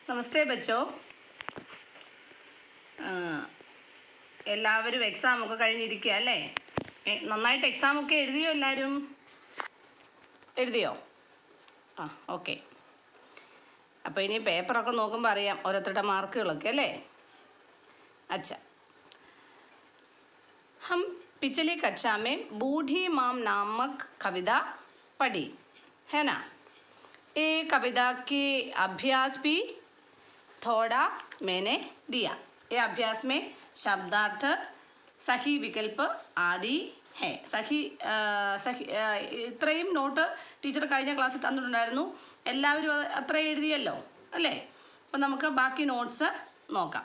നമസ്തേ ബച്ചോ. എല്ലാവരും എക്സാമൊക്കെ കഴിഞ്ഞിരിക്കുക അല്ലേ? നന്നായിട്ട് എക്സാമൊക്കെ എഴുതിയോ? എല്ലാവരും എഴുതിയോ? ആ, ഓക്കെ. അപ്പോൾ ഇനി പേപ്പറൊക്കെ നോക്കുമ്പോൾ അറിയാം ഓരോരുത്തരുടെ മാർക്കുകളൊക്കെ അല്ലേ? अच्छा, हम पिछली कक्षा में बूढ़ी माम नामक कविता पढ़ी है ना? ये कविता की अभ्यास भी थोड़ा मैंने दिया. ये अभ्यास में शब्दार्थ, सही विकल्प आदि है. सही ഇത്രയും നോട്ട് ടീച്ചർ കഴിഞ്ഞ ക്ലാസ്സിൽ തന്നിട്ടുണ്ടായിരുന്നു. എല്ലാവരും അത്ര എഴുതിയല്ലോ അല്ലേ? അപ്പം നമുക്ക് ബാക്കി നോട്ട്സ് നോക്കാം.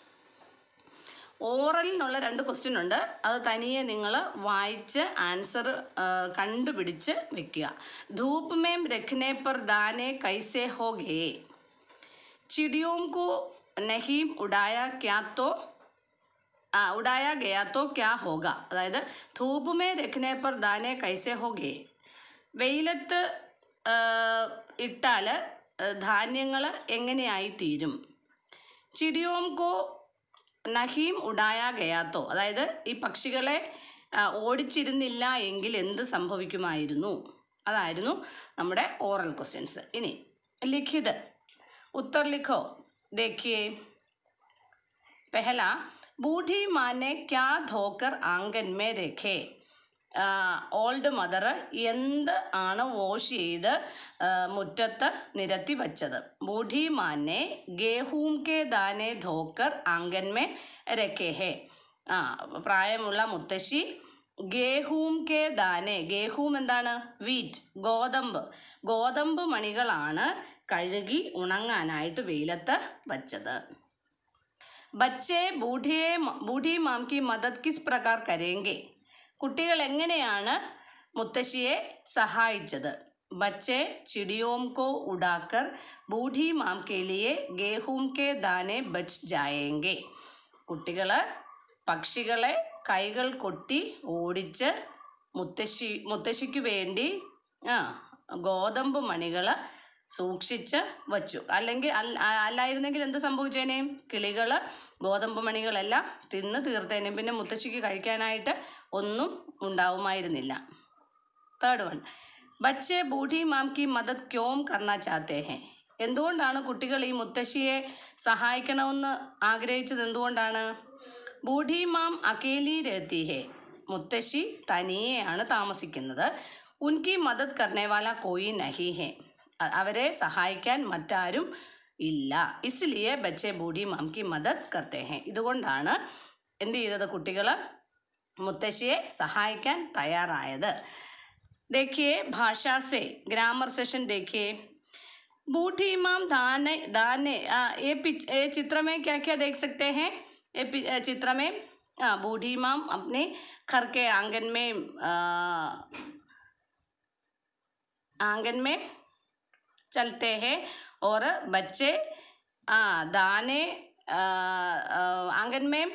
ഓറലിനുള്ള 2 ക്വസ്റ്റ്യൻ ഉണ്ട്. അത് തനിയെ നിങ്ങൾ വായിച്ച് ആൻസർ കണ്ടുപിടിച്ച് വെക്കുക. धूप में रखने पर दाने कैसे हो गए? चिड़ियों को नहीं उड़ाया गया तो क्या होगा? അതായത് ധൂപ് മേ രഖ്നെ പർ ദാനെ കൈസെ ഹോ ഗേ. വെയിലത്ത് ഇട്ടാൽ ധാന്യങ്ങൾ എങ്ങനെയായി തീരും? ചിടിയോം കോ നഹീം ഉഡായ ഗയാത്തോ, അതായത് ഈ പക്ഷികളെ ഓടിച്ചിരുന്നില്ല എങ്കിൽ എന്ത് സംഭവിക്കുമായിരുന്നു? അതായിരുന്നു നമ്മുടെ ഓറൽ ക്വസ്റ്റ്യൻസ്. ഇനി ലിഖിത് उत्तर लिखो. देखिए, पहला, बूढ़ी माँ ने क्या धोकर आंगन में रखे? ഓൾഡ് മദർ എന്ത് ആണ് വാഷ് ചെയ്ത് മുറ്റത്ത് നിരത്തി വച്ചത്? ബൂഢി മാനെ ഗേഹൂം കെ ദാനെ ധോക്കർ ആംഗൻ മേ രഖേ ഹേ. പ്രായമുള്ള മുത്തശ്ശി ഗേഹൂം കെ ദാനെ, ഗേഹൂം എന്താണ്? വീറ്റ്, ഗോതമ്പ് മണികളാണ് കഴുകി ഉണങ്ങാനായിട്ട് വെയിലത്ത് വച്ചത്. ബച്ചേ ബൂഢി മാം കി മദദ് കിസ് പ്രകാർ കരേങ്കെ? കുട്ടികൾ എങ്ങനെയാണ് മുത്തശ്ശിയെ സഹായിച്ചത്? ബച്ചേ ചിടിയോം കോ ഉഡാക്കർ ബൂഢി മാം കെ ലിയെ ഗേഹൂം കെ ദാനെ ബച്ച് ജായേങ്കെ. കുട്ടികൾ പക്ഷികളെ കൈകൾ കൊട്ടി ഓടിച്ച് മുത്തശ്ശിക്ക് വേണ്ടി ഗോതമ്പ് മണികൾ സൂക്ഷിച്ച് വച്ചു. അല്ലായിരുന്നെങ്കിൽ എന്ത് സംഭവിച്ചേനെ? കിളികൾ ഗോതമ്പ് മണികളെല്ലാം തിന്ന് തീർത്തേനെ. പിന്നെ മുത്തശ്ശിക്ക് കഴിക്കാനായിട്ട് ഒന്നും ഉണ്ടാവുമായിരുന്നില്ല. തേർഡ് വൺ, ബച്ചേ ബൂഢി മാം കി മദദ് ക്യോം കർണാ ചാത്തേ ഹേ? എന്തുകൊണ്ടാണ് കുട്ടികൾ ഈ മുത്തശ്ശിയെ സഹായിക്കണമെന്ന് ആഗ്രഹിച്ചത്? എന്തുകൊണ്ടാണ്? ബൂഢി മാം അക്കേലി രഹത്തി ഹേ, മുത്തശ്ശി തനിയെയാണ് താമസിക്കുന്നത്. ഉൻകി മദദ് കർണേ വാല കോയി നഹി ഹേ, അവരെ സഹായിക്കാൻ മറ്റാരും ഇല്ല. ഇസ്ലിയെ ബച്ചേ ബൂഢി മാം കി മദദ് കർത്തേ ഹേ. ഇതുകൊണ്ടാണ് എന്ത് ചെയ്തത്? കുട്ടികൾ മുത്തശ്ശിയെ സഹായിക്കാൻ തയ്യാറായത്. देखिए, भाषा से ग्रामर सेशन देखिए. बूढ़ी माम दाने ये चित्र में क्या क्या देख सकते हैं? ये चित्र में बूढ़ी माम अपने घर के आंगन में चलते हैं और बच्चे दाने आंगन में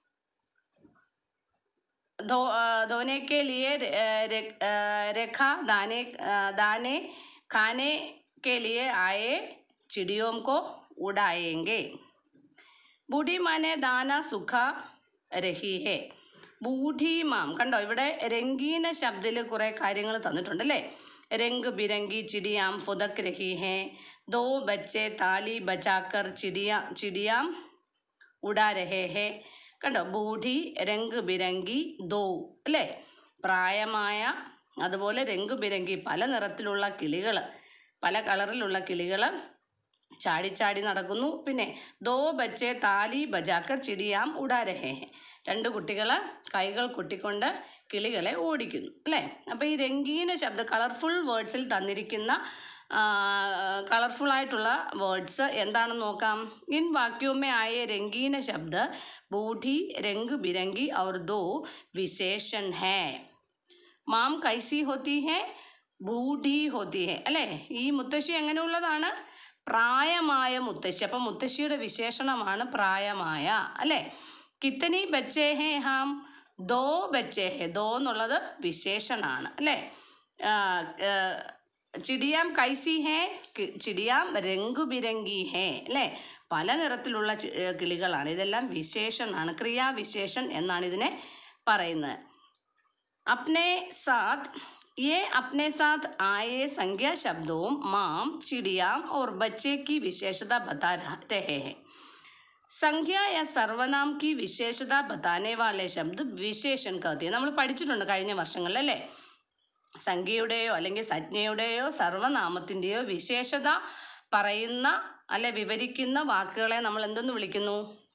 धोने के लिए रेखा दाने खाने के लिए आए चिड़ियों को उड़ाएंगे. बूढ़ी माँ ने दाना सुखा रही है. ബൂഢി മാം, കണ്ടോ ഇവിടെ രംഗീന ശബ്ദത്തിൽ കുറേ കാര്യങ്ങൾ തന്നിട്ടുണ്ടല്ലേ? രംഗ് ബിരംഗി ചിടിയാം ഫുദക് രഹി ഹേ, ദോ ബച്ചെ താലി ബജാക്കർ ചിടിയാം ഉഡാ രഹേ ഹേ. കണ്ടോ, ബൂഢി, രംഗ് ബിരംഗി, ദോ അല്ലേ? പ്രായമായ, അതുപോലെ രംഗ് ബിരംഗി പല നിറത്തിലുള്ള കിളികൾ, പല കളറിലുള്ള കിളികൾ ചാടി നടക്കുന്നു. പിന്നെ ദോ ബച്ചെ താലി ബജാക്കർ ചിടിയാം ഉഡാ രഹേ ഹേ, 2 കുട്ടികൾ കൈകൾ കൊട്ടിക്കൊണ്ട് കിളികളെ ഓടിക്കുന്നു അല്ലേ? അപ്പോൾ ഈ രംഗീന ശബ്ദം, കളർഫുൾ വേർഡ്സിൽ തന്നിരിക്കുന്ന കളർഫുള്ളായിട്ടുള്ള വേർഡ്സ് എന്താണെന്ന് നോക്കാം. ഇൻ വാക്യോമേ ആയ രംഗീന ശബ്ദ ബൂഢി, രംഗ് ബിരംഗി और 2 വിശേഷൺ ഹേ. മാം കൈസി ഹോത്തി ഹേ? ബൂഢി ഹോത്തി ഹേ അല്ലേ? ഈ മുത്തശ്ശി എങ്ങനെയുള്ളതാണ്? പ്രായമായ മുത്തശ്ശി. അപ്പം മുത്തശ്ശിയുടെ വിശേഷണമാണ് പ്രായമായ അല്ലേ? കിത്തനി ബച്ചേ ഹേ ഹാം? 2 ബച്ചേ ഹേ. 2 എന്നുള്ളത് വിശേഷണമാണ് അല്ലേ? ചിടിയാം കൈസി ഹേ, ചിടിയാം രംഗു ബിരംഗി ഹേ, അല്ലേ? പല നിറത്തിലുള്ള കിളികളാണ്. ഇതെല്ലാം വിശേഷണമാണ്, ക്രിയാവിശേഷൻ എന്നാണ് ഇതിനെ പറയുന്നത്. अपने साथ ये अपने साथ आए संज्ञा शब्दों माम, चिड़िया और बच्चे की विशेषता बता रहे हैं. संज्ञा या सर्वनाम की विशेषता बताने वाले शब्द विशेषण कहते हैं. നമ്മൾ പഠിച്ചിട്ടുണ്ട് കഴിഞ്ഞ വർഷങ്ങളിൽ, അല്ലേ? സംഖ്യയുടെയോ അല്ലെങ്കിൽ സംജ്ഞയുടെയോ സർവനാമത്തിൻ്റെയോ വിശേഷത പറയുന്ന അല്ലെ വിവരിക്കുന്ന വാക്കുകളെ നമ്മൾ എന്തെന്ന് വിളിക്കുന്നു?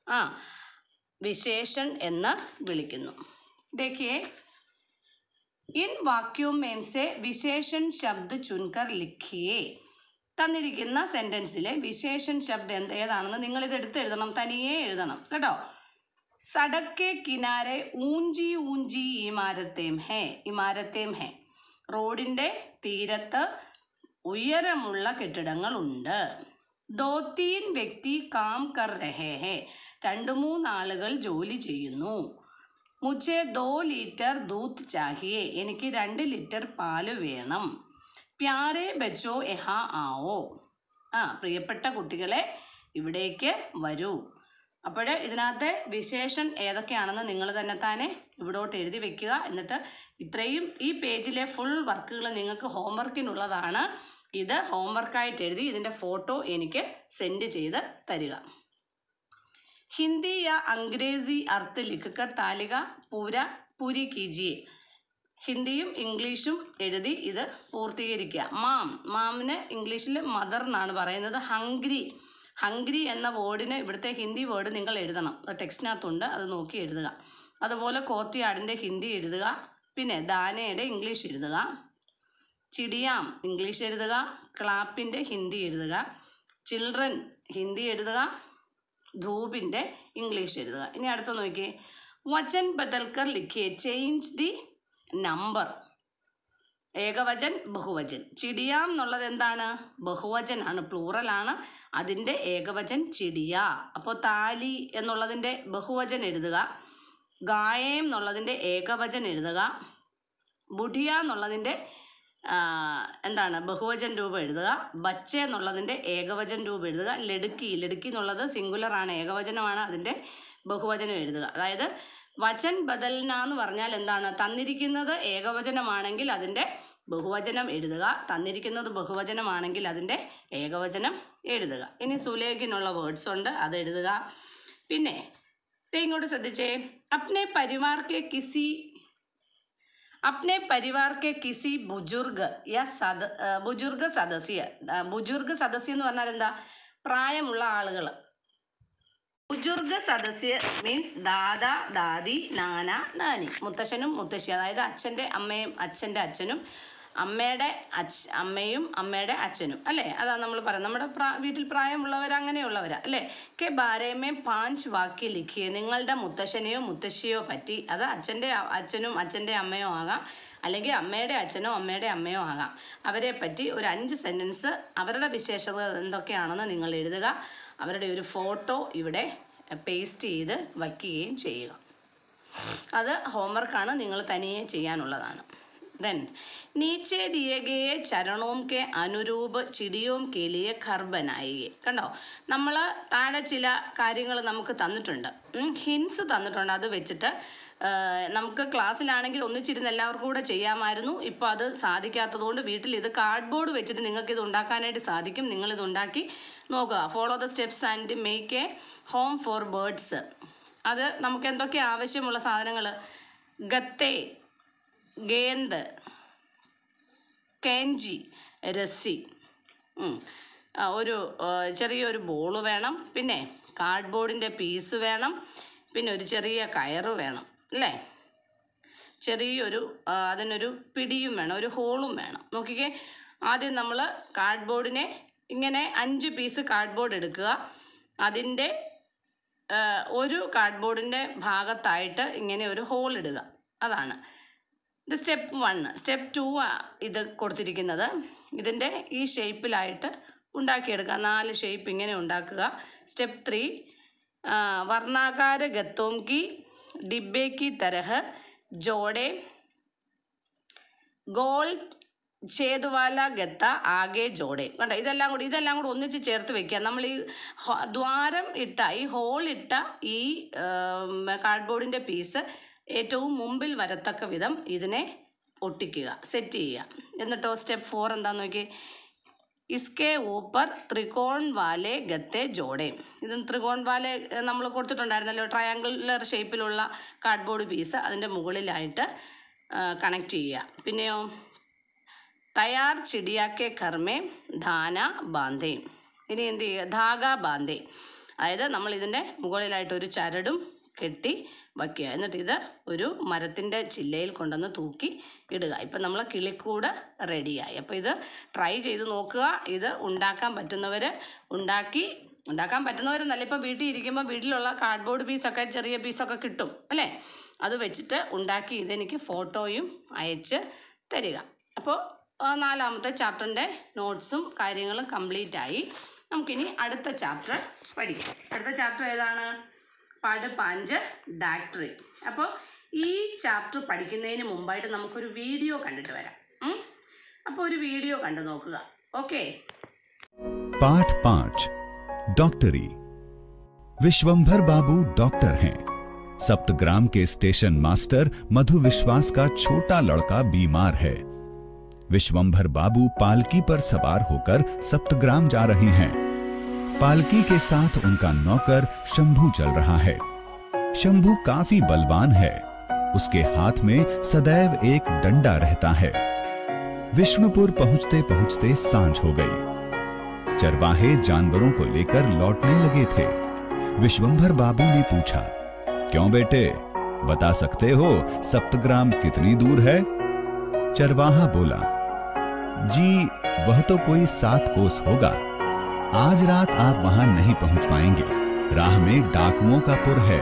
വിശേഷൺ എന്ന് വിളിക്കുന്നു. देखिए इन वाक्यों में से विशेषण शब्द चुनकर लिखिए. തന്നിരിക്കുന്ന സെൻറ്റൻസിലെ വിശേഷൺ ശബ്ദം ഏതാണെന്ന് നിങ്ങളിത് എടുത്തെഴുതണം, തനിയെ എഴുതണം കേട്ടോ. സടക് കെ കിനാരെ ഊഞ്ചി ഊഞ്ചി ഇമാരത്തേം ഹേ. റോഡിൻ്റെ തീരത്ത് ഉയരമുള്ള കെട്ടിടങ്ങളുണ്ട്. ദോ തീൻ വ്യക്തി കാം കർ രഹേ ഹേ. 2-3 ആളുകൾ ജോലി ചെയ്യുന്നു. മുझे 2 ലിറ്റർ ദൂത് ചാഹിയേ. എനിക്ക് 2 ലിറ്റർ പാല് വേണം. പ്യാരെ ബച്ചോ യഹാ ആവോ. പ്രിയപ്പെട്ട കുട്ടികളെ ഇവിടേക്ക് വരൂ. അപ്പോൾ ഇതിനകത്തെ വിശേഷൻ ഏതൊക്കെയാണെന്ന് നിങ്ങൾ തന്നെ ഇവിടോട്ട് എഴുതി വെക്കുക. എന്നിട്ട് ഇത്രയും ഈ പേജിലെ ഫുൾ വർക്കുകൾ നിങ്ങൾക്ക് ഹോംവർക്കിനുള്ളതാണ്. ഇത് ഹോംവർക്കായിട്ട് എഴുതി ഇതിൻ്റെ ഫോട്ടോ എനിക്ക് സെൻഡ് ചെയ്ത് തരിക. हिंदी या अंग्रेजी अर्थ लिखकर तालिका पूरी कीजिए. ഹിന്ദിയും ഇംഗ്ലീഷും എഴുതി ഇത് പൂർത്തീകരിക്കുക. മാമിന് ഇംഗ്ലീഷിൽ മദർ എന്നാണ് പറയുന്നത്. ഹംഗ്രി എന്ന വേർഡിന് ഇവിടുത്തെ ഹിന്ദി വേർഡ് നിങ്ങൾ എഴുതണം. ടെക്സ്റ്റിനകത്തുണ്ട്, അത് നോക്കി എഴുതുക. അതുപോലെ കോത്തിയാടിൻ്റെ ഹിന്ദി എഴുതുക. പിന്നെ ദാനയുടെ ഇംഗ്ലീഷ് എഴുതുക. ചിടിയാം ഇംഗ്ലീഷ് എഴുതുക. ക്ലാപ്പിൻ്റെ ഹിന്ദി എഴുതുക. ചിൽഡ്രൻ ഹിന്ദി എഴുതുക. ധൂപിൻ്റെ ഇംഗ്ലീഷ് എഴുതുക. ഇനി അടുത്ത നോക്കിയേ. വചൻ ബദൽക്കർ ലിഖിയേ. Change the number. ഏകവചൻ ബഹുവചൻ. ചിടിയാം എന്നുള്ളത് എന്താണ്? ബഹുവചനാണ്, പ്ലൂറലാണ്. അതിൻ്റെ ഏകവചൻ ചിടിയ. അപ്പോൾ താലി എന്നുള്ളതിൻ്റെ ബഹുവചൻ എഴുതുക. ഗായം എന്നുള്ളതിൻ്റെ ഏകവചൻ എഴുതുക. ബുഡിയ എന്നുള്ളതിൻ്റെ എന്താണ് ബഹുവചൻ രൂപം എഴുതുക. ബച്ച എന്നുള്ളതിൻ്റെ ഏകവചൻ രൂപം എഴുതുക. ലടുക്കി എന്നുള്ളത് സിംഗുലറാണ്, ഏകവചനമാണ്, അതിൻ്റെ ബഹുവചനം എഴുതുക. അതായത് വചൻ ബദൽന എന്ന് പറഞ്ഞാൽ എന്താണ്? തന്നിരിക്കുന്നത് ഏകവചനമാണെങ്കിൽ അതിൻ്റെ ബഹുവചനം എഴുതുക. തന്നിരിക്കുന്നത് ബഹുവചനമാണെങ്കിൽ അതിൻ്റെ ഏകവചനം എഴുതുക. ഇനി സുലേഖിനുള്ള വേർഡ്സ് ഉണ്ട്, അത് എഴുതുക. പിന്നെ ഇങ്ങോട്ട് ശ്രദ്ധിച്ചേ. अपने परिवार के किसी बुजुर्ग या बुजुर्ग सदस्य എന്ന് പറഞ്ഞാൽ എന്താ? പ്രായമുള്ള ആളുകൾ. ബുജുർഗ് സദസ്യ മീൻസ് ദാദാ ദാദി നാന നാനി. മുത്തശ്ശനും മുത്തശ്ശി, അതായത് അച്ഛൻ്റെ അമ്മയും അച്ഛൻ്റെ അച്ഛനും അമ്മയുടെ അമ്മയും അമ്മയുടെ അച്ഛനും, അല്ലേ? അതാണ് നമ്മൾ പറയുന്നത്. നമ്മുടെ വീട്ടിൽ പ്രായമുള്ളവർ അങ്ങനെയുള്ളവരാ, അല്ലേ? കെ ബാരേമേ 5 വാക്യം ലിഖിയേ. നിങ്ങളുടെ മുത്തശ്ശനെയോ മുത്തശ്ശിയോ പറ്റി. അത് അച്ഛൻ്റെ അച്ഛനും അച്ഛൻ്റെ അമ്മയോ ആകാം, അല്ലെങ്കിൽ അമ്മയുടെ അച്ഛനോ അമ്മയുടെ അമ്മയോ ആകാം. അവരെ പറ്റി ഒരു 5 സെൻറ്റൻസ്, അവരുടെ വിശേഷത എന്തൊക്കെയാണെന്ന് നിങ്ങൾ എഴുതുക. അവരുടെ ഒരു ഫോട്ടോ ഇവിടെ പേസ്റ്റ് ചെയ്ത് വയ്ക്കുകയും ചെയ്യുക. അത് ഹോംവർക്കാണ്, നിങ്ങൾ തനിയെ ചെയ്യാനുള്ളതാണ്. देन नीचे दिए गए चरणों के अनुरूप चिड़ियों के लिए घर बनाइए. കണ്ടോ, നമ്മൾ താഴെ ചില കാര്യങ്ങൾ നമുക്ക് തന്നിട്ടുണ്ട്, ഹിൻസ് തന്നിട്ടുണ്ട്. അത് വെച്ചിട്ട് നമുക്ക് ക്ലാസ്സിലാണെങ്കിൽ ഒന്നിച്ചിരുന്ന് എല്ലാവർക്കും കൂടെ ചെയ്യാമായിരുന്നു. ഇപ്പോൾ അത് സാധിക്കാത്തതുകൊണ്ട് വീട്ടിൽ ഇത് കാർഡ്ബോർഡ് വെച്ചിട്ട് നിങ്ങൾക്കിത് ഉണ്ടാക്കാനായിട്ട് സാധിക്കും. നിങ്ങളിത് ഉണ്ടാക്കി നോക്കുക. Follow the steps and make a home for birds. അത് നമുക്ക് എന്തൊക്കെ ആവശ്യമുള്ള സാധനങ്ങൾ? ഗത്തേ, ഗേന്ത്, കേഞ്ചി, രസി, ഒരു ചെറിയൊരു ബോള് വേണം, പിന്നെ കാർഡ്ബോർഡിൻ്റെ പീസ് വേണം, പിന്നെ ഒരു ചെറിയ കയറ് വേണം, അല്ലേ? ചെറിയൊരു അതിനൊരു പിടിയും വേണം, ഒരു ഹോളും വേണം. നോക്കിക്കേ, ആദ്യം നമ്മൾ കാർഡ്ബോർഡിനെ ഇങ്ങനെ 5 പീസ് കാർഡ്ബോർഡ് എടുക്കുക. അതിൻ്റെ ഒരു കാർഡ്ബോർഡിൻ്റെ ഭാഗത്തായിട്ട് ഇങ്ങനെ ഒരു ഹോൾ ഇടുക. അതാണ് ഇത് സ്റ്റെപ്പ് 1. സ്റ്റെപ്പ് 2 ഇത് കൊടുത്തിരിക്കുന്നത്. ഇതിൻ്റെ ഈ ഷേപ്പിലായിട്ട് ഉണ്ടാക്കിയെടുക്കുക. 4 ഷേപ്പ് ഇങ്ങനെ ഉണ്ടാക്കുക. സ്റ്റെപ്പ് 3 വർണ്ണാകാര ഗത്തോം കി ഡിബ്ബെ കി തരഹ് ജോഡെ ഗോൾ ഛേദുവാല ഗത്ത ആകെ ജോഡെ. കണ്ടോ, ഇതെല്ലാം കൂടി ഒന്നിച്ച് ചേർത്ത് വെക്കുക. നമ്മൾ ഈ ദ്വാരം ഇട്ട ഈ ഹോൾ ഇട്ട ഈ കാർഡ്ബോർഡിൻ്റെ പീസ് ഏറ്റവും മുമ്പിൽ വരത്തക്ക വിധം ഇതിനെ ഒട്ടിക്കുക, സെറ്റ് ചെയ്യുക. എന്നിട്ടോ സ്റ്റെപ്പ് 4 എന്താന്ന് നോക്കി, ഇസ്കെ ഊപ്പർ ത്രികോൺ വാലെ ഗത്തെ ജോഡെ. ഇത് ത്രികോൺ വാലെ നമ്മൾ കൊടുത്തിട്ടുണ്ടായിരുന്നല്ലോ, ട്രയാങ്കുലർ ഷേപ്പിലുള്ള കാർഡ്ബോർഡ് പീസ് അതിൻ്റെ മുകളിലായിട്ട് കണക്ട് ചെയ്യുക. പിന്നെയോ തയ്യാർ ചിടിയാക്കെ ഘർമേ ധാന ബാന്ധേ. ഇനി എന്ത് ചെയ്യുക, ധാഗ ബാന്ധേ, അതായത് നമ്മൾ ഇതിൻ്റെ മുകളിലായിട്ടൊരു ചരടും കെട്ടി വയ്ക്കുക. എന്നിട്ട് ഇത് ഒരു മരത്തിൻ്റെ ചില്ലയിൽ കൊണ്ടുവന്ന് തൂക്കി ഇടുക. ഇപ്പം നമ്മൾ കിളിക്കൂട് റെഡിയായി. അപ്പോൾ ഇത് ട്രൈ ചെയ്ത് നോക്കുക. ഇത് ഉണ്ടാക്കാൻ പറ്റുന്നവരെന്നല്ല, ഇപ്പം വീട്ടിൽ ഇരിക്കുമ്പോൾ വീട്ടിലുള്ള കാർഡ്ബോർഡ് പീസൊക്കെ ചെറിയ പീസൊക്കെ കിട്ടും അല്ലേ, അത് വെച്ചിട്ട് ഉണ്ടാക്കി ഇതെനിക്ക് ഫോട്ടോയും അയച്ച് തരിക. അപ്പോൾ 4ാമത്തെ ചാപ്റ്ററിൻ്റെ നോട്ട്സും കാര്യങ്ങളും കംപ്ലീറ്റ് ആയി. നമുക്കിനി അടുത്ത ചാപ്റ്റർ പഠിക്കാം. അടുത്ത ചാപ്റ്റർ ഏതാണ്? പാഠ് 5 ഡാക്ടറി. അപ്പോൾ ഈ ചാപ്റ്റർ പഠിക്കുന്നതിന് മുമ്പായിട്ട് നമുക്കൊരു വീഡിയോ കണ്ടിട്ട് വരാം. അപ്പോൾ ഒരു വീഡിയോ കണ്ടു നോക്കുക. ഓക്കെ. पाठ 5 डॉक्टरी। विश्वंभर बाबू डॉक्टर हैं। सप्तग्राम के स्टेशन मास्टर मधु विश्वास का छोटा लड़का बीमार है। विश्वंभर बाबू पालकी पर सवार होकर सप्तग्राम जा रहे हैं। पालकी के साथ उनका नौकर शंभू चल रहा है। शंभू काफी बलवान है। उसके हाथ में सदैव एक डंडा रहता है। विष्णुपुर पहुंचते पहुंचते सांझ हो गई। चरवाहे जानवरों को लेकर लौटने लगे थे। विश्वंभर बाबू ने पूछा, क्यों बेटे, बता सकते हो सप्तग्राम कितनी दूर है? चरवाहा बोला, जी वह तो कोई 7 कोस होगा। आज रात आप वहां नहीं पहुंच पाएंगे, राह में डाकुओं का पुर है।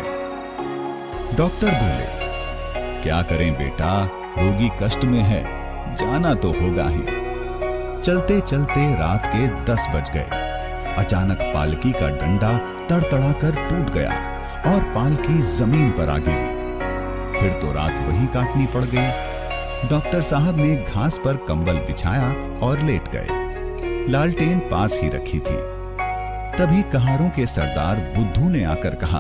डॉक्टर बोले, क्या करें बेटा, रोगी कष्ट में है, जाना तो होगा ही। चलते चलते रात के 10 बज गए। अचानक पालकी का डंडा तड़तड़ाकर टूट गया और पालकी जमीन पर आ गिरी। फिर तो रात वहीं काटनी पड़ गई। डॉक्टर साहब ने घास पर कंबल बिछाया और लेट गए। लालटेन पास ही रखी थी। तभी कहारों के सरदार बुद्धू ने आकर कहा,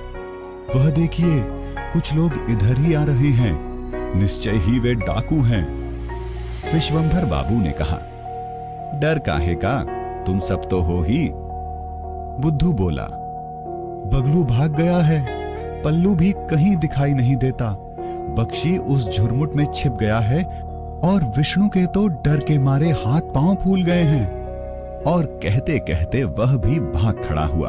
वह देखिए कुछ लोग इधर ही आ रहे हैं, निश्चय ही वे डाकू हैं। विश्वंभर बाबू ने कहा, डर काहे का, तुम सब तो हो ही। बुद्धू बोला, बगलू भाग गया है, पल्लू भी कहीं दिखाई नहीं देता, बख्शी उस झुरमुट में छिप गया है और विष्णु के तो डर के मारे हाथ पांव फूल गए हैं। और कहते कहते वह भी भाग खड़ा हुआ।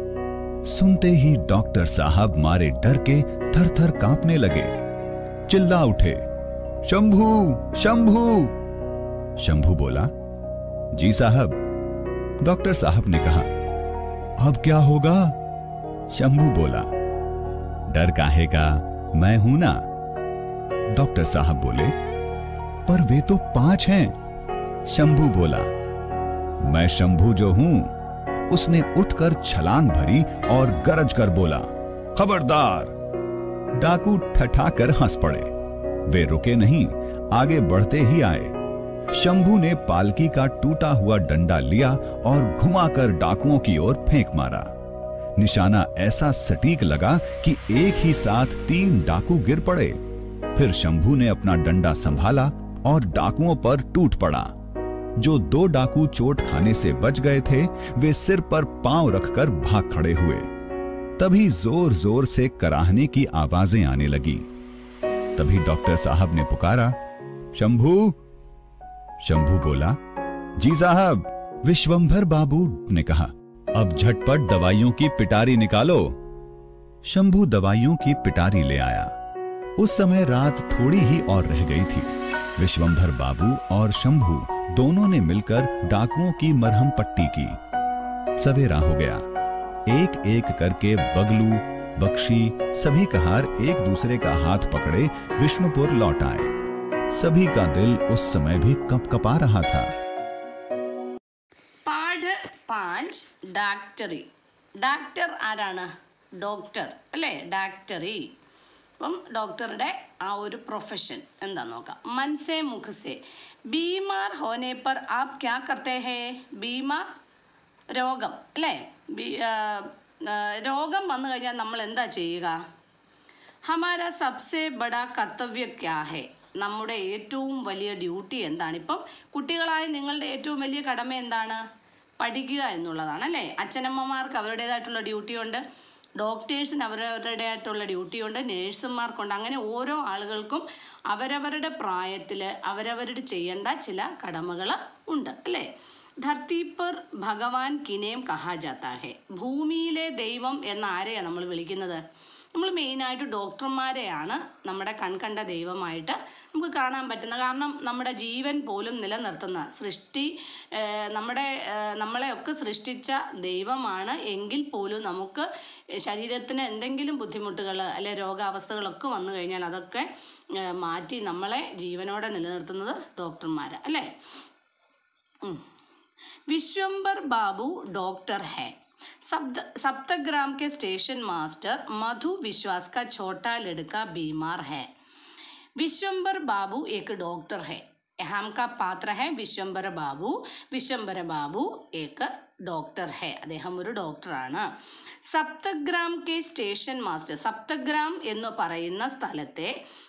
सुनते ही डॉक्टर साहब मारे डर के थर थर कांपने लगे। चिल्ला उठे, शंभू शंभू। शंभू बोला, जी साहब। डॉक्टर साहब ने कहा, अब क्या होगा? शंभू बोला, डर काहे का, मैं हूं ना। डॉक्टर साहब बोले, पर वे तो 5 हैं। शंभू बोला, मैं शंभू जो हूं। उसने उठकर छलांग भरी और गरज कर बोला, खबरदार। डाकू ठठाकर हंस पड़े। वे रुके नहीं, आगे बढ़ते ही आए। शंभू ने पालकी का टूटा हुआ डंडा लिया और घुमाकर डाकुओं की ओर फेंक मारा। निशाना ऐसा सटीक लगा कि एक ही साथ 3 डाकू गिर पड़े। फिर शंभू ने अपना डंडा संभाला और डाकुओं पर टूट पड़ा। जो 2 डाकू चोट खाने से बच गए थे, वे सिर पर पांव रखकर भाग खड़े हुए। तभी जोर जोर से कराहने की आवाजें आने लगी। तभी डॉक्टर साहब ने पुकारा, शंभू। शंभू बोला, जी साहब। विश्वंभर बाबू ने कहा, अब झटपट दवाइयों की पिटारी निकालो। शंभू दवाइयों की पिटारी ले आया। उस समय रात थोड़ी ही और रह गई थी। विश्वंभर बाबू और शंभू दोनों ने मिलकर डाकुओं की मरहम पट्टी की। सवेरा हो गया। एक एक करके बगलू, बख्शी, सभी कहार एक दूसरे का हाथ पकड़े विष्णुपुर लौट आए। सभी का दिल उस समय भी कपकपा रहा था। പാഠ് 5 ഡാക്ടറി. ഡാക്ടർ ആരാണ്? ഡോക്ടർ അല്ലേ, ഡാക്ടറി. അപ്പം ഡോക്ടറുടെ ആ ഒരു പ്രൊഫഷൻ എന്താ നോക്കാം. മൻസേ മുഖസേ, बीमार होने पर आप क्या करते हैं? बीमाർ രോഗം അല്ലേ? രോഗം വന്നു കഴിഞ്ഞാൽ നമ്മൾ എന്താ ചെയ്യുക? ഹമാര സബ്സെ ബഡാ കർത്തവ്യ ക്യാ ഹെ? നമ്മുടെ ഏറ്റവും വലിയ ഡ്യൂട്ടി എന്താണ്? ഇപ്പം കുട്ടികളായ നിങ്ങളുടെ ഏറ്റവും വലിയ കടമ എന്താണ്? പഠിക്കുക എന്നുള്ളതാണ് അല്ലേ? അച്ഛനമ്മമാർക്ക് അവരുടേതായിട്ടുള്ള ഡ്യൂട്ടിയുണ്ട്, ഡോക്ടേഴ്സിന് അവരവരുടേതായിട്ടുള്ള ഡ്യൂട്ടിയുണ്ട്, നേഴ്സുമാർക്കുണ്ട്. അങ്ങനെ ഓരോ ആളുകൾക്കും അവരവരുടെ പ്രായത്തിൽ അവരവരുടെ ചെയ്യേണ്ട ചില കടമകൾ ഉണ്ട് അല്ലേ? ധർത്തി പർ ഭഗവാൻ കിനേം കഹാ ജാത്താ ഹെ? ഭൂമിയിലെ ദൈവം എന്ന ആരെയാണ് നമ്മൾ വിളിക്കുന്നത്? നമ്മൾ മെയിനായിട്ട് ഡോക്ടർമാരെയാണ് നമ്മുടെ കൺകണ്ട ദൈവമായിട്ട് നമുക്ക് കാണാൻ പറ്റുന്നത്. കാരണം നമ്മുടെ ജീവൻ പോലും നിലനിർത്തുന്ന നമ്മളെയൊക്കെ സൃഷ്ടിച്ച ദൈവമാണ്. എങ്കിൽ പോലും നമുക്ക് ശരീരത്തിന് എന്തെങ്കിലും ബുദ്ധിമുട്ടുകൾ അല്ലെ രോഗാവസ്ഥകളൊക്കെ വന്നു കഴിഞ്ഞാൽ അതൊക്കെ മാറ്റി നമ്മളെ ജീവനോടെ നിലനിർത്തുന്നത് ഡോക്ടർമാർ അല്ലേ? विश्वंभर बाबू डॉक्टर है। सप्तग्राम के स्टेशन मास्टर मधु विश्वास का छोटा लड़का बीमार है। विश्वंभर बाबू एक डॉक्टर है। अहम का पात्र है विश्वंभर बाबू। विश्वंभर बाबू एक डॉक्टर है, അദ്ദേഹം ഒരു ഡോക്ടറാണ്. സപ്തഗ്രാം കെ സ്റ്റേഷൻ മാസ്റ്റർ, സപ്തഗ്രാം എന്ന് പറയുന്ന സ്ഥലത്തെ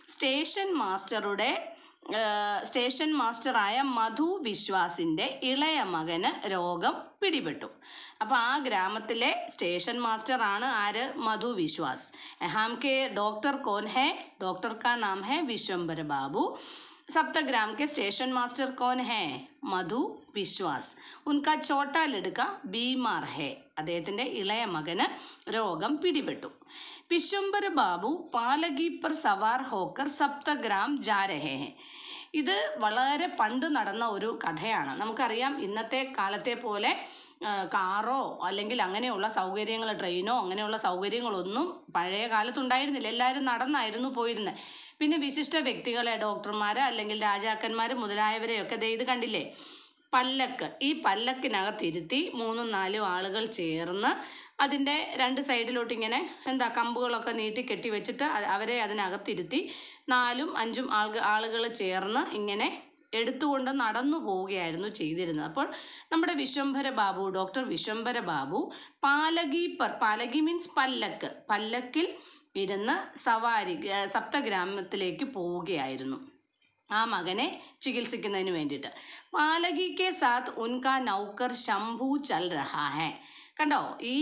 സ്റ്റേഷൻ മാസ്റ്ററായ മധു വിശ്വാസിൻ്റെ ഇളയ മകന് രോഗം പിടിപെട്ടു. അപ്പോൾ ആ ഗ്രാമത്തിലെ സ്റ്റേഷൻ മാസ്റ്ററാണ് ആര്? മധു വിശ്വാസ്. യഹാം കെ ഡോക്ടർ കോൻ ഹെ? ഡോക്ടർ കാ നാം ഹെ വിശ്വംഭർ ബാബു. സപ്തഗ്രാം കെ സ്റ്റേഷൻ മാസ്റ്റർ കോൻ ഹെ? മധു വിശ്വാസ്. ഉൻകാ ചോട്ടാ ലടുക്ക ബീമാർ ഹെ. അദ്ദേഹത്തിൻ്റെ ഇളയ മകന് രോഗം പിടിപെട്ടു. വിശ്വംഭർ ബാബു പാലകി പർ സവാർ ഹോക്കർ സപ്തഗ്രാം ജാ രഹേ ഹെ. ഇത് വളരെ പണ്ട് നടന്ന ഒരു കഥയാണ്. നമുക്കറിയാം ഇന്നത്തെ കാലത്തെ പോലെ കാറോ അല്ലെങ്കിൽ അങ്ങനെയുള്ള സൗകര്യങ്ങൾ, ട്രെയിനോ അങ്ങനെയുള്ള സൗകര്യങ്ങളൊന്നും പഴയ കാലത്തുണ്ടായിരുന്നില്ല. എല്ലാവരും നടന്നായിരുന്നു പോയിരുന്നത്. പിന്നെ വിശിഷ്ട വ്യക്തികളെ, ഡോക്ടർമാർ അല്ലെങ്കിൽ രാജാക്കന്മാർ മുതലായവരെയൊക്കെ ഇത് കണ്ടില്ലേ, പല്ലക്ക്. ഈ പല്ലക്കിനകത്തിരുത്തി 3-4 ആളുകൾ ചേർന്ന് അതിൻ്റെ 2 സൈഡിലോട്ട് ഇങ്ങനെ കമ്പുകളൊക്കെ നീട്ടി കെട്ടി വെച്ചിട്ട് അവരെ അതിനകത്തിരുത്തി 4-5 ആളുകൾ ചേർന്ന് ഇങ്ങനെ എടുത്തുകൊണ്ട് നടന്നു പോവുകയായിരുന്നു ചെയ്തിരുന്നത്. അപ്പോൾ നമ്മുടെ വിശ്വംഭര ബാബു, ഡോക്ടർ വിശ്വംഭര ബാബു പാലകി മീൻസ് പല്ലക്കിൽ ഇരുന്ന് സപ്തഗ്രാമത്തിലേക്ക് പോവുകയായിരുന്നു ആ മകനെ ചികിത്സിക്കുന്നതിന് വേണ്ടിയിട്ട്. പാലകി കെ സാത്ത് ഉൻകാ നൗക്കർ ശംഭു ചൽ രഹാ ഹെ. കണ്ടോ, ഈ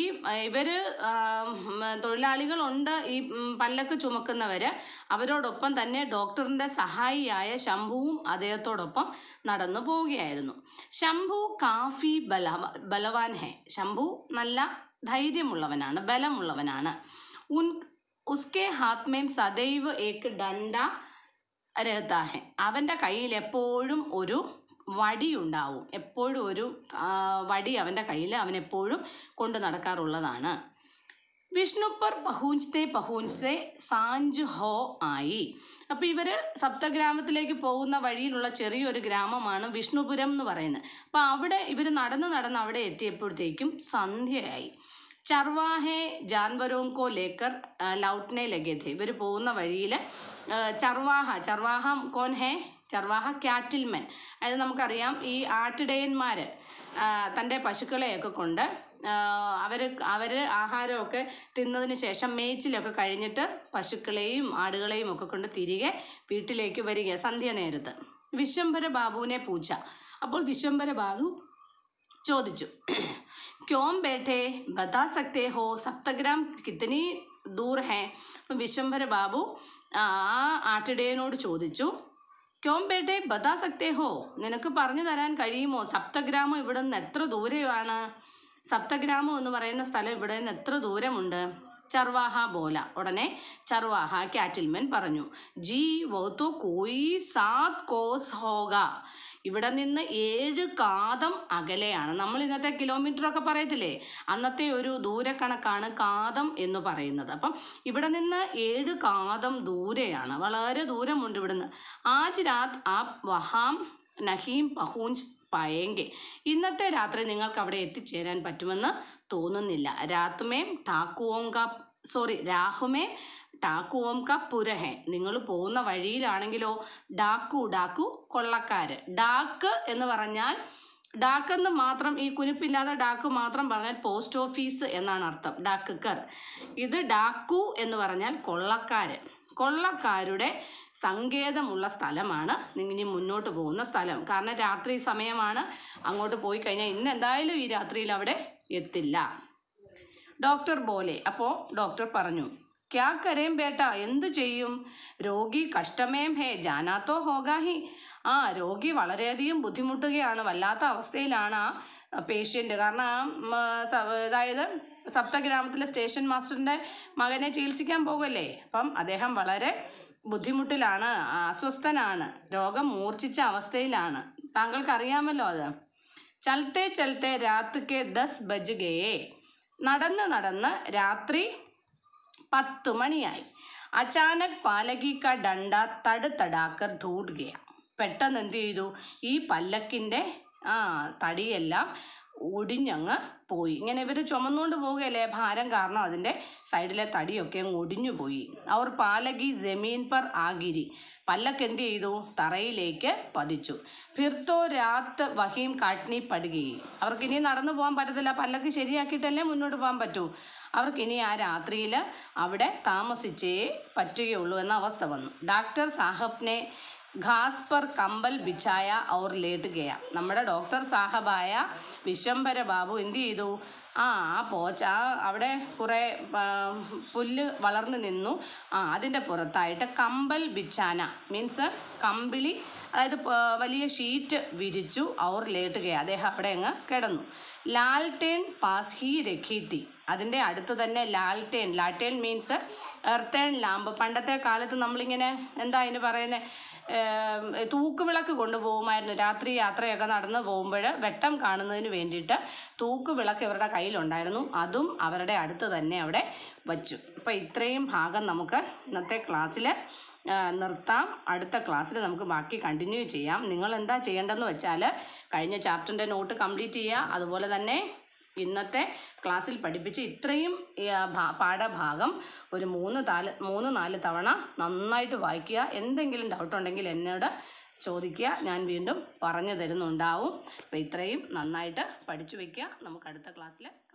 തൊഴിലാളികളുണ്ട്, ഈ പല്ലക്ക് ചുമക്കുന്നവർ. അവരോടൊപ്പം തന്നെ ഡോക്ടറിൻ്റെ സഹായിയായ ശംഭുവും അദ്ദേഹത്തോടൊപ്പം നടന്നു പോവുകയായിരുന്നു. ശംഭു കാഫി ബലവാൻ ഹെ. ശംഭു നല്ല ധൈര്യമുള്ളവനാണ്, ബലമുള്ളവനാണ്. ഉസ്കെ ഹാത്ത് മേം സദൈവ് ഏക് ഡണ്ട രഹതാ ഹെ. അവൻ്റെ കയ്യിൽ എപ്പോഴും ഒരു വടി ഉണ്ടാവും. എപ്പോഴും ഒരു വടി അവൻ്റെ കയ്യിൽ അവൻ എപ്പോഴും കൊണ്ട് നടക്കാറുള്ളതാണ്. വിഷ്ണു പർ പഹൂഞ്ചത്തെ സാഞ്ച് ഹോ ആയി. അപ്പോൾ ഇവർ സപ്തഗ്രാമത്തിലേക്ക് പോകുന്ന വഴിയിലുള്ള ചെറിയൊരു ഗ്രാമമാണ് വിഷ്ണുപുരം എന്ന് പറയുന്നത്. അപ്പോൾ അവിടെ ഇവർ നടന്ന് അവിടെ എത്തിയപ്പോഴത്തേക്കും സന്ധ്യയായി. ചർവാഹെ ജാൻവരോം കോ ലേക്കർ ലൗട്ട്നെ ലഗേ थे. ഇവർ പോകുന്ന വഴിയിൽ ചർവാഹ കോൻ ഹെ? ചർവാഹ ക്യാറ്റിൽമെൻ. അതായത് നമുക്കറിയാം ഈ ആട്ടിടയന്മാർ തൻ്റെ പശുക്കളെയൊക്കെ കൊണ്ട് അവർ ആഹാരമൊക്കെ തിന്നതിന് ശേഷം മേച്ചിലൊക്കെ കഴിഞ്ഞിട്ട് പശുക്കളെയും ആടുകളെയും ഒക്കെ കൊണ്ട് തിരികെ വീട്ടിലേക്ക് വരിക സന്ധ്യ നേരത്ത്. വിശ്വംഭര ബാബുവിനെ പൂച്ച. അപ്പോൾ വിശ്വംഭര ബാബു ചോദിച്ചു, ക്യോം ബേഠേ ബതാ സക്തേ ഹോ സപ്തഗ്രാം കിത്തനി ദൂർ ഹേ. അപ്പം വിശ്വംഭര ബാബു ആ ആട്ടിടയനോട് ചോദിച്ചു, ക്യോം ബേഠേ ബതാ സക്തേ ഹോ, നിനക്ക് പറഞ്ഞു തരാൻ കഴിയുമോ സപ്തഗ്രാമം ഇവിടെ നിന്ന് എത്ര ദൂരെയാണ്? സപ്തഗ്രാമം എന്ന് പറയുന്ന സ്ഥലം ഇവിടെ നിന്ന് എത്ര ദൂരമുണ്ട്? ചർവാഹ ബോല. ഉടനെ ചർവാഹ ക്യാറ്റിൽമെൻ പറഞ്ഞു, ജി വോ തോ കോയി 7 കോസ് ഹോഗ. ഇവിടെ നിന്ന് 7 കാതം അകലെയാണ്. നമ്മൾ ഇന്നത്തെ കിലോമീറ്ററൊക്കെ പറയത്തില്ലേ, അന്നത്തെ ഒരു ദൂരക്കണക്കാണ് കാതം എന്ന് പറയുന്നത്. അപ്പം ഇവിടെ നിന്ന് 7 കാതം ദൂരെയാണ്, വളരെ ദൂരമുണ്ട് ഇവിടുന്ന്. ആജ് രാത് ആപ് വഹാം നഹീം പഹൂഞ്ച് പായെങ്കിൽ. ഇന്നത്തെ രാത്രി നിങ്ങൾക്ക് അവിടെ എത്തിച്ചേരാൻ പറ്റുമെന്ന് തോന്നുന്നില്ല. രാഹുമേ ടാക്കുവോം ക പുരഹെ, നിങ്ങൾ പോകുന്ന വഴിയിലാണെങ്കിലോ ഡാക്കു കൊള്ളക്കാര്. ഡാക്ക് എന്ന് പറഞ്ഞാൽ, ഡാക്കെന്ന് മാത്രം, ഈ കുനിപ്പില്ലാതെ ഡാക്ക് മാത്രം പറഞ്ഞാൽ പോസ്റ്റ് ഓഫീസ് എന്നാണ് അർത്ഥം, ഡാക്കർ. ഇത് ഡാക്കു എന്ന് പറഞ്ഞാൽ കൊള്ളക്കാര്. കൊള്ളക്കാരുടെ സങ്കേതമുള്ള സ്ഥലമാണ് ഇനി മുന്നോട്ട് പോകുന്ന സ്ഥലം. കാരണം രാത്രി സമയമാണ്, അങ്ങോട്ട് പോയി കഴിഞ്ഞാൽ ഇന്ന് എന്തായാലും ഈ രാത്രിയിൽ അവിടെ എത്തില്ല. ഡോക്ടർ ബോലെ, അപ്പോൾ ഡോക്ടർ പറഞ്ഞു, ക്യാ കരേം ബേട്ട, എന്തു ചെയ്യും? രോഗി കഷ്ടമേം ഹേ ജാനാത്തോ ഹോഗാഹി. രോഗി വളരെയധികം ബുദ്ധിമുട്ടുകയാണ്, വല്ലാത്ത അവസ്ഥയിലാണ് ആ പേഷ്യൻ്റ്. കാരണം അതായത് സപ്തഗ്രാമത്തിലെ സ്റ്റേഷൻ മാസ്റ്ററിൻ്റെ മകനെ ചികിത്സിക്കാൻ പോകുമല്ലേ, അപ്പം അദ്ദേഹം വളരെ ബുദ്ധിമുട്ടിലാണ്, അസ്വസ്ഥനാണ്, രോഗം മൂർച്ഛിച്ച അവസ്ഥയിലാണ്. താങ്കൾക്കറിയാമല്ലോ അത്. ചലത്തെ ചലത്തെ രാത്രിക്ക് 10 ബജ് ഗയേ, നടന്ന് രാത്രി 10 മണിയായി. അച്ചാനക് പാലകി ക ഡണ്ട തടാക്കർ ടൂട്ട് ഗയ. പെട്ടെന്ന് എന്ത് ചെയ്തു, ഈ പല്ലക്കിൻ്റെ തടിയെല്ലാം ഒടിഞ്ഞങ്ങ് പോയി. ഇങ്ങനെ ഇവർ ചുമന്നുകൊണ്ട് പോവുകയല്ലേ, ഭാരം കാരണം അതിൻ്റെ സൈഡിലെ തടിയൊക്കെ അങ്ങ് ഒടിഞ്ഞു പോയി. അവർ പാലകി ജമീൻ പർ ആഗിരി, പല്ലക്ക് എന്ത് ചെയ്തു, തറയിലേക്ക് പതിച്ചു. ഫിർത്തോ രാത്ത് വഹീം കാട്ടിനി പടുകയും, അവർക്കിനി നടന്നു പോകാൻ പറ്റത്തില്ല, പല്ലക്ക് ശരിയാക്കിയിട്ടല്ലേ മുന്നോട്ട് പോകാൻ പറ്റൂ. അവർക്കിനി ആ രാത്രിയിൽ അവിടെ താമസിച്ചേ പറ്റുകയുള്ളൂ എന്ന അവസ്ഥ വന്നു. ഡോക്ടർ സാഹബിനെ ഘാസ് പർ കമ്പൽ ബിച്ചായ ഔർ ലേട്ട് ഗയ. നമ്മുടെ ഡോക്ടർ സാഹബായ വിശ്വംഭര ബാബു എന്ത് ചെയ്തു, പോച്ച അവിടെ കുറേ പുല്ല് വളർന്നു നിന്നു, അതിൻ്റെ പുറത്തായിട്ട് കമ്പൽ ബിച്ചാന മീൻസ് കമ്പിളി, അതായത് വലിയ ഷീറ്റ് വിരിച്ചു. ഔർ ലേട്ട് ഗയ, അദ്ദേഹം അവിടെ അങ്ങ് കിടന്നു. ലാൽട്ടേൺ പാസ് ഹി രഖീത്തി, അതിൻ്റെ അടുത്ത് തന്നെ ലാൽട്ടേൺ മീൻസ് എർത്തേൺ ലാമ്പ്. പണ്ടത്തെ കാലത്ത് നമ്മളിങ്ങനെ എന്താ അതിന് പറയുന്നത്, തൂക്കുവിളക്ക് കൊണ്ടുപോകുമായിരുന്നു. രാത്രി യാത്രയൊക്കെ നടന്ന് പോകുമ്പോൾ വെട്ടം കാണുന്നതിന് വേണ്ടിയിട്ട് തൂക്കുവിളക്ക് ഇവരുടെ കയ്യിലുണ്ടായിരുന്നു. അതും അവരുടെ അടുത്ത് തന്നെ അവിടെ വച്ചു. അപ്പോൾ ഇത്രയും ഭാഗം നമുക്ക് ഇന്നത്തെ ക്ലാസ്സിൽ നിർത്താം. അടുത്ത ക്ലാസ്സിൽ നമുക്ക് ബാക്കി കണ്ടിന്യൂ ചെയ്യാം. നിങ്ങൾ എന്താ ചെയ്യേണ്ടതെന്ന് വെച്ചാൽ കഴിഞ്ഞ ചാപ്റ്ററിൻ്റെ നോട്ട് കംപ്ലീറ്റ് ചെയ്യുക. അതുപോലെ തന്നെ ഇന്നത്തെ ക്ലാസ്സിൽ പഠിപ്പിച്ച് ഇത്രയും പാഠഭാഗം ഒരു 3-4 തവണ നന്നായിട്ട് വായിക്കുക. എന്തെങ്കിലും ഡൗട്ട് ഉണ്ടെങ്കിൽ എന്നോട് ചോദിക്കുക, ഞാൻ വീണ്ടും പറഞ്ഞു തരുന്നുണ്ടാവും. അപ്പോൾ ഇത്രയും നന്നായിട്ട് പഠിച്ചു വയ്ക്കുക. നമുക്ക് അടുത്ത ക്ലാസ്സിൽ